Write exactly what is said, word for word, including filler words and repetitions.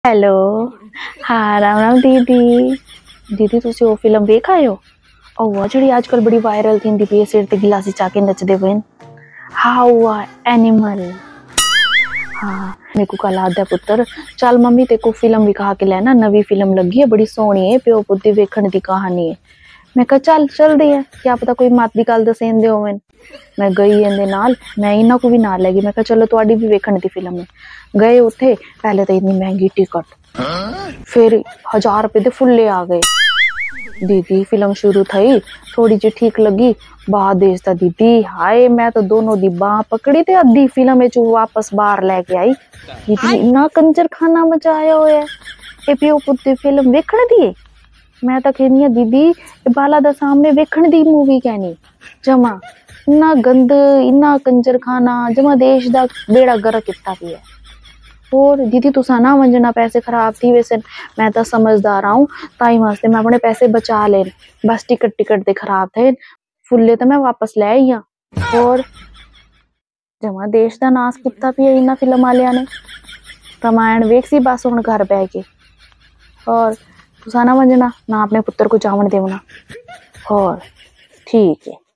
Hello. हाँ राम राम दीदी। दीदी तुसी वो फिल्म वेख आए हो? ਉਹ ਜਿਹੜੀ ਅੱਜ ਕੱਲ ਬੜੀ ਵਾਇਰਲ ਥਿੰਦੀ ਪਈ ਸਿਰ ਤੇ ਗਿਲਾਸੀ ਚਾ ਕੇ ਨੱਚਦੇ ਪਏ ਨੇ। How animal. हाँ मेरे को कल आदा पुत्र चल मम्मी ते को फिल्म विखा के लेना, नवी फिल्म लगी है बड़ी सोहनी है, प्यो पुत्ती वेखण दी कहानी है। मैं कहा चल चलदी है, क्या पता कोई मत दी गल दसेंदे होवन। मैं गई इहदे नाल, मैं इन्हां को भी नाल लगी। मैं कहा चलो तुहाडी भी वेखण दी फिल्म है। गए उत्थे पहले तो इतनी महंगी टिकट, फिर हजार रुपए दे फुल्ले आ गए। दीदी फिल्म शुरू थई, थोड़ी जी ठीक लगी, बाहर देखता दीदी हाय मैं तो दोनों दी बाह पकड़ी ते अद्धी फिल्म में वापस बाहर लेके आई। दीदी इन्ना कंजर खाना मचाया होया है, ए प्यो पुत्ती फिल्म वेखण दी है। मैं तो कहनी दीदी बाला दा सामने वेखण दी मूवी कहनी जमा इन्ना गंद इन्ना कंजर खाना जमा देश दा बेड़ा गर्क किता भी है। और दीदी तुसा ना मंजना पैसे खराब थी वैसे, मैं तो समझदार आऊं ताई वास्ते मैं अपने पैसे बचा ले, बस टिकट टिकट दे खराब थे, फुल्ले तो मैं वापस ले आई हां। और जमा देश दा नाश किता भी इन्ना फिल्म वालिया ने। रामायण वेख सी बस हुण घर बह के, और तुसा ना मंजना ना अपने पुत्र को जावन देवना। और ठीक है।